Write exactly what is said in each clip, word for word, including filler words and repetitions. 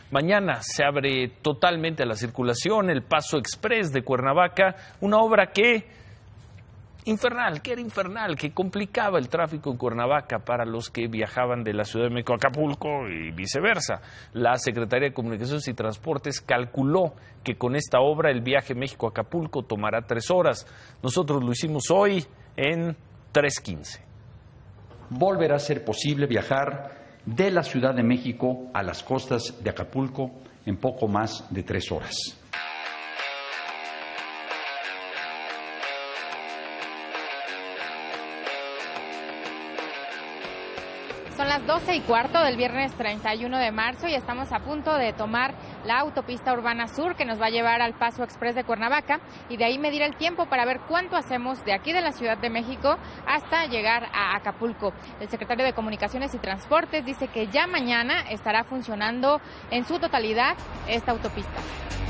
Mañana se abre totalmente a la circulación el Paso Express de Cuernavaca, una obra que infernal, que era infernal, que complicaba el tráfico en Cuernavaca para los que viajaban de la Ciudad de México a Acapulco y viceversa. La Secretaría de Comunicaciones y Transportes calculó que con esta obra el viaje México-Acapulco tomará tres horas. Nosotros lo hicimos hoy en tres quince. Volverá a ser posible viajar de la Ciudad de México a las costas de Acapulco en poco más de tres horas. Son las doce y cuarto del viernes treinta y uno de marzo y estamos a punto de tomar la autopista urbana sur que nos va a llevar al Paso Express de Cuernavaca y de ahí medir el tiempo para ver cuánto hacemos de aquí de la Ciudad de México hasta llegar a Acapulco. El secretario de Comunicaciones y Transportes dice que ya mañana estará funcionando en su totalidad esta autopista.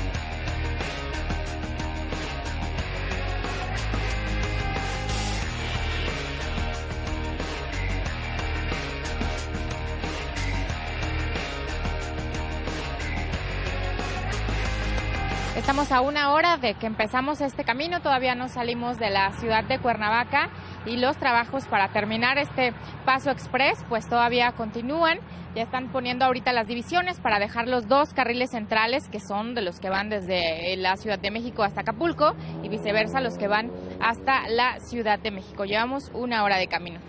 Estamos a una hora de que empezamos este camino, todavía no salimos de la ciudad de Cuernavaca y los trabajos para terminar este Paso Express pues todavía continúan. Ya están poniendo ahorita las divisiones para dejar los dos carriles centrales que son de los que van desde la Ciudad de México hasta Acapulco y viceversa los que van hasta la Ciudad de México. Llevamos una hora de camino.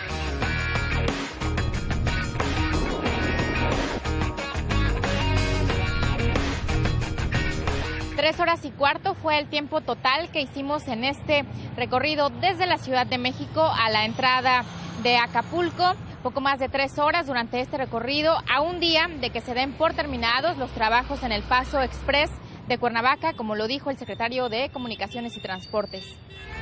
Tres horas y cuarto fue el tiempo total que hicimos en este recorrido desde la Ciudad de México a la entrada de Acapulco. Poco más de tres horas durante este recorrido, a un día de que se den por terminados los trabajos en el Paso Express de Cuernavaca, como lo dijo el secretario de Comunicaciones y Transportes.